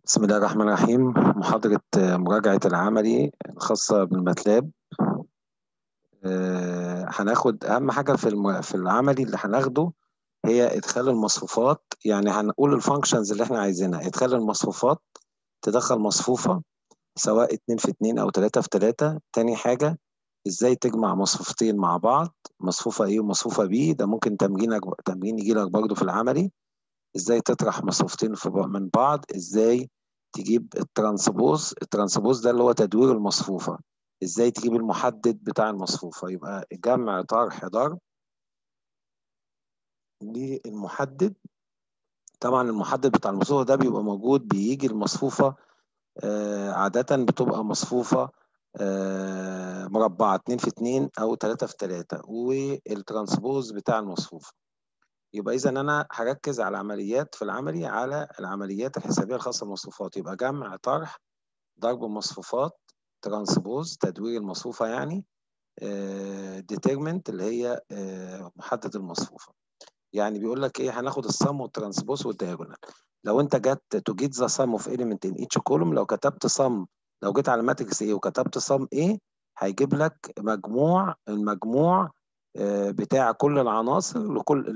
بسم الله الرحمن الرحيم. محاضرة مراجعة العملي الخاصة بالماتلاب. هناخد أهم حاجة في العملي اللي هناخده هي إدخال المصفوفات. يعني هنقول الفانكشنز اللي احنا عايزينها: إدخال المصفوفات، تدخل مصفوفة سواء 2 في 2 أو 3 في 3. تاني حاجة، إزاي تجمع مصفوفتين مع بعض، مصفوفة A ومصفوفة B. ده ممكن تمرين يجي لك برضه في العملي. ازاي تطرح مصفوفتين من بعض، ازاي تجيب الترانسبوز ده اللي هو تدوير المصفوفة، ازاي تجيب المحدد بتاع المصفوفة. يبقى جمع طرح ضرب للمحدد. طبعا المحدد بتاع المصفوفة ده بيبقى موجود، بيجي المصفوفة عادة بتبقى مصفوفة مربعة 2 في 2 أو 3 في 3، والترانسبوز بتاع المصفوفة. يبقى إذا أنا هركز على العمليات في العملي، على العمليات الحسابية الخاصة بالمصفوفات. يبقى جمع طرح ضرب مصفوفات، ترانسبوز تدوير المصفوفة يعني، ديترمنت اللي هي محدد المصفوفة. يعني بيقول لك ايه، هناخد السم والترانسبوز والدياجونال. لو انت جت تو جيت ذا سم اوف اليمنت ان ايتش كولوم، لو كتبت سم، لو جيت على ماتريكس ايه وكتبت سم ايه، هيجيب لك المجموع بتاع كل العناصر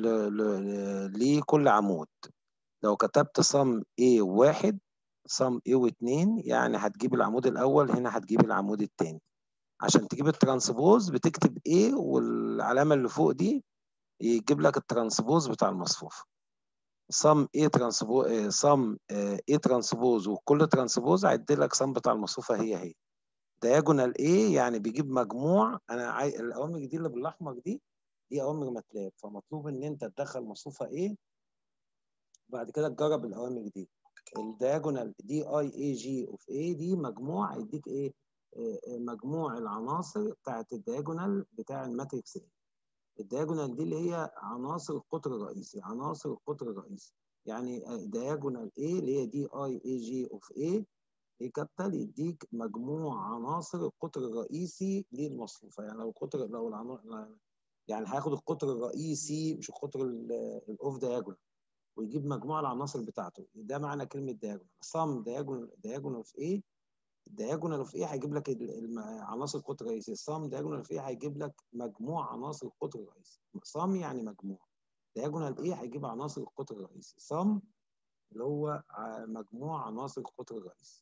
لكل عمود. لو كتبت صم A واحد، صم A واتنين، يعني هتجيب العمود الأول، هنا هتجيب العمود التاني. عشان تجيب الترانسبوز بتكتب A والعلامة اللي فوق دي، يجيب لك الترانسبوز بتاع المصفوفة. صم A ترانسبوز، صم A ترانسبوز، وكل ترانسبوز هيدي لك صم بتاع المصفوفة هي. دياجونال A يعني بيجيب مجموع. الأوامر دي اللي بالأحمر دي أوامر ماتلاب، فمطلوب إن أنت تدخل مصفوفة A، بعد كده تجرب الاوامر دي. الدياجونال دي اي اي جي اوف اي دي مجموع، يديك ايه؟ مجموع العناصر بتاعت الدياجونال بتاع الماتريكس ايه. الدياجونال دي اللي هي عناصر القطر الرئيسي، عناصر القطر الرئيسي. يعني دياجونال ايه اللي هي دي اي اي جي اوف اي ايه كابيتال، يديك مجموع عناصر القطر الرئيسي للمصفوفه. يعني لو القطر، لو العناصر، يعني هياخد القطر الرئيسي مش القطر الاوف دياجونال، ويجيب مجموع العناصر بتاعته. ده معنى كلمه دياجونال. صم دياجونال في ايه، الدياجونال في ايه هيجيب لك عناصر القطر الرئيسي. صم دياجونال في ايه هيجيب لك مجموع عناصر القطر الرئيسي. صم يعني مجموع، دياجونال ايه هيجيب عناصر القطر الرئيسي. صم اللي هو مجموع عناصر القطر الرئيسي.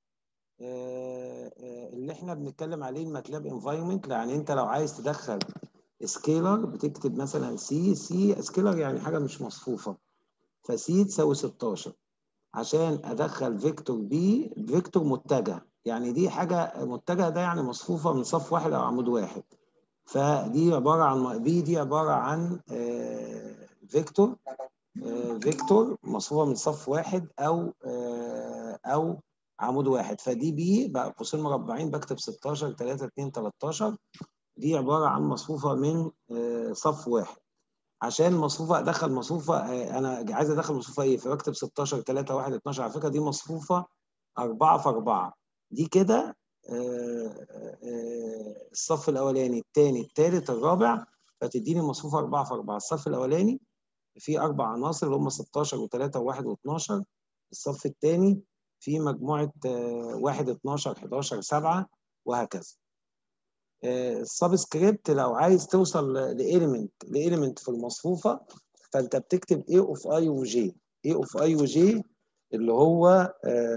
اللي احنا بنتكلم عليه الماتلاب انفايرمنت. يعني انت لو عايز تدخل سكيلر بتكتب مثلا سي سكيلر، يعني حاجه مش مصفوفه، فسي تساوي 16. عشان ادخل فيكتور بي، فيكتور متجه، يعني دي حاجه متجه، ده يعني مصفوفه من صف واحد او عمود واحد. فدي عباره عن بي، دي عباره عن فيكتور، فيكتور مصفوفه من صف واحد او عمود واحد. فدي بي بقى قوسين مربعين، بكتب 16 3 2 13. دي عباره عن مصفوفه من صف واحد. عشان مصفوفه ادخل مصفوفه، انا عايز ادخل مصفوفه ايه، فبكتب 16 3 1 12. على فكره دي مصفوفه 4 في 4. دي كده الصف الاولاني الثاني الثالث الرابع، فتديني مصفوفه 4 في 4. الصف الاولاني فيه 4 عناصر اللي هم 16 و3 و1 و12. الصف الثاني فيه مجموعه 1 12 11 7 وهكذا. السبسكريبت لو عايز توصل لإيليمنت في المصفوفة، فانت بتكتب A اوف I وJ. A اوف I وJ اللي هو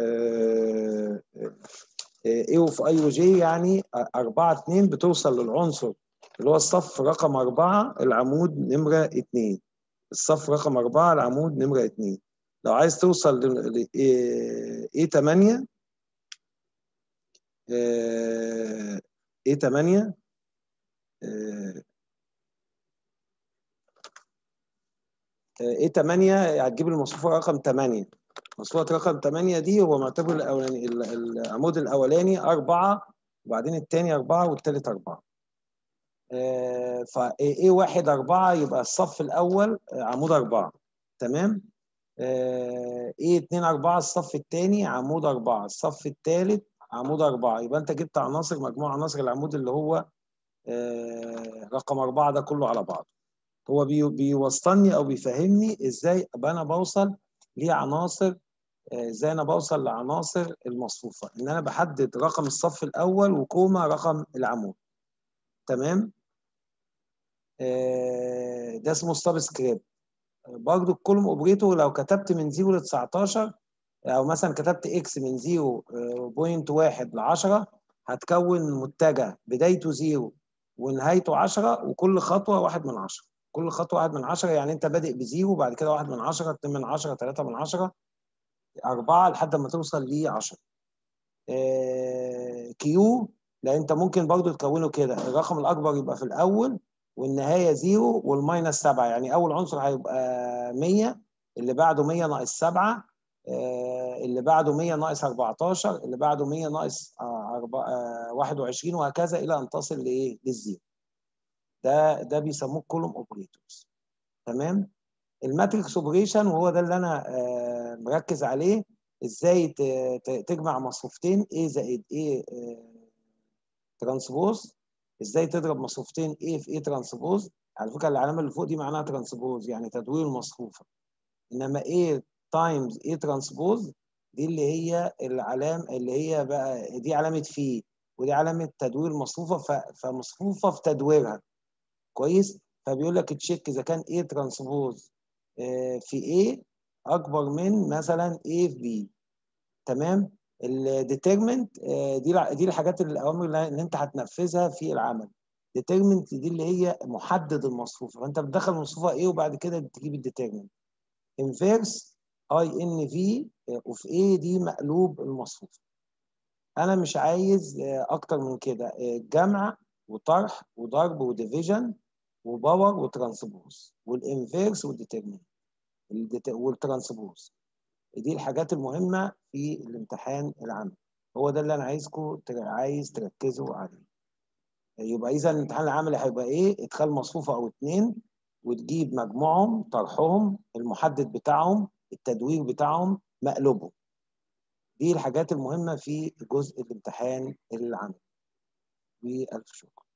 A اوف I وJ، يعني 4 2 بتوصل للعنصر اللي هو الصف رقم 4 العمود نمرة 2. الصف رقم 4 العمود نمرة 2. لو عايز توصل ل A8، A8 ايه 8 هتجيب المصفوفه رقم 8. مصفوفه رقم 8 دي هو معتبر الاولاني، العمود الاولاني 4، وبعدين الثاني 4 والثالث 4. ايه 1 4 يبقى الصف الاول عمود 4. تمام. ايه 2 4 الصف الثاني عمود 4، الصف الثالث عمود 4. يبقى انت جبت عناصر، مجموع عناصر العمود اللي هو رقم 4 ده كله على بعض. هو بيوصلني او بيفهمني ازاي ابقى انا بوصل لعناصر ازاي انا بوصل لعناصر المصفوفه، ان انا بحدد رقم الصف الاول وكوما رقم العمود. تمام. ده اسمه سبسكريبت. برضو الكولوم اوبريتور لو كتبت من 0 ل 19، او مثلا كتبت اكس من 0.1 ل 10، هتكون متجه بدايته 0 ونهايته 10، وكل خطوه 1 من 10. كل خطوه 1 من 10، يعني انت بادئ بزيرو، بعد كده 1 من 10، 2 من 10، 3 من 10، 4 لحد ما توصل ل 10. كيو، لا انت ممكن برضو تكونه كده، الرقم الاكبر يبقى في الاول والنهايه زيرو والماينس 7، يعني اول عنصر هيبقى 100، اللي بعده 100 ناقص 7، اللي بعده 100 ناقص 14، اللي بعده 100 ناقص 21، وهكذا الى ان تصل لايه؟ للزيرو. ده بيسموه كولوم اوبريتورز. تمام. الماتريكس اوبريشن، وهو ده اللي انا مركز عليه، ازاي تجمع مصفوفتين A زائد A ترانسبوز. ازاي تضرب مصفوفتين A في A ترانسبوز. على فكره العلامه اللي فوق دي معناها ترانسبوز، يعني تدوير المصفوفه. انما A تايمز A ترانسبوز دي اللي هي العلامه، اللي هي بقى دي علامه في، ودي علامه تدوير مصفوفه، فمصفوفه في تدويرها. كويس. فبيقول لك تشيك اذا كان A ترانسبوز في A اكبر من مثلا A في B. تمام. الديترمنت دي الحاجات، الاوامر اللي انت هتنفذها في العمل. ديترمنت دي اللي هي محدد المصفوفه، فانت بتدخل المصفوفه ايه وبعد كده تجيب الديترمنت. انفيرس اي ان في اوف ايه، دي مقلوب المصفوفه. انا مش عايز اكتر من كده، جمع وطرح وضرب وديفيجن وباور وترانسبوز والانفيرس والديترمنت والترانسبوز. دي الحاجات المهمة في الامتحان العام. هو ده اللي أنا عايز تركزوا عليه. يبقى إذا الامتحان العملي هيبقى إيه؟ إدخال مصفوفة أو اتنين، وتجيب مجموعهم، طرحهم، المحدد بتاعهم، التدوير بتاعهم، مقلوبهم. دي الحاجات المهمة في جزء الامتحان العملي. وألف شكر.